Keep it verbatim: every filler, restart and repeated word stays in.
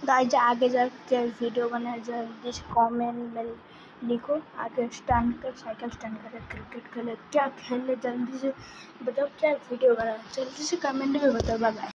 Guys आगे जाके video बनाए, जल्दी से कमेंट में लिखो। आगे स्टैंड कर, साइकिल स्टैंड करे, क्रिकेट खेले, क्या खेले, जल्दी से बताओ क्या वीडियो बनाए, जल्दी से कमेंट में बताओ। Bye bye.